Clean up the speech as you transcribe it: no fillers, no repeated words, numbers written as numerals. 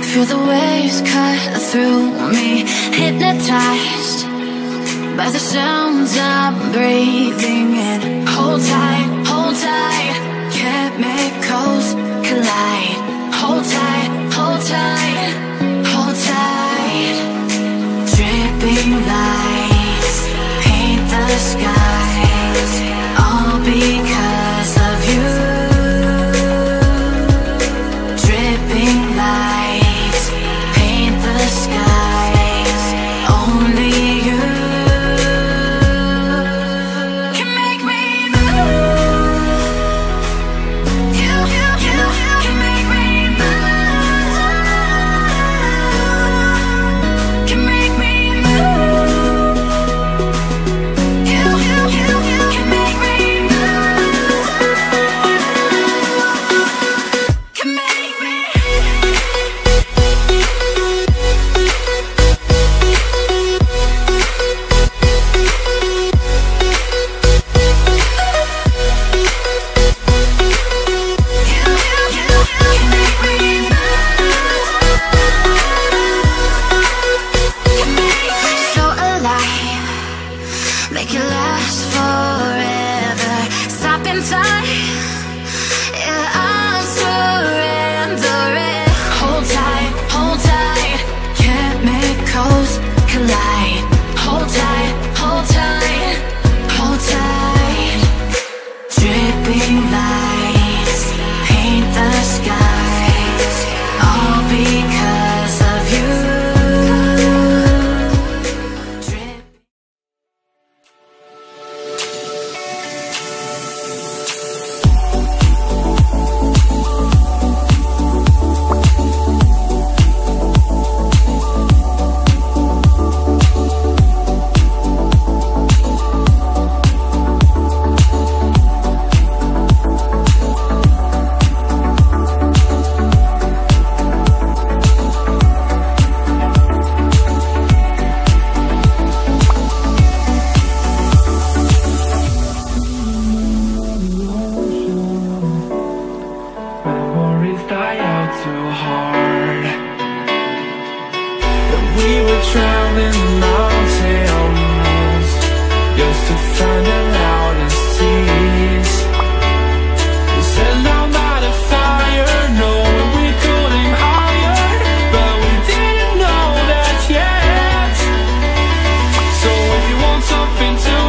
Feel the waves cut through me, hypnotized by the sounds I'm breathing in. Hold tight, hold tight, chemicals collide. Hold tight, hold tight, hold tight. Dripping lights paint the skies, all because of you. Dripping lights paint the skies, only you can make me move. You can make me move. Can make me move. You can make me move. Can make me. So alive, make it last forever. Stop in time, yeah, I'll surrender it. Hold tight, chemicals collide. Hold tight, hold tight, hold tight. Dripping lights paint the skies, all because of you. Drip. Memories die out too hard. That we were traveling mountains just to find the loudest tears. We set down by the fire, knowing we could aim higher, but we didn't know that yet. So if you want something to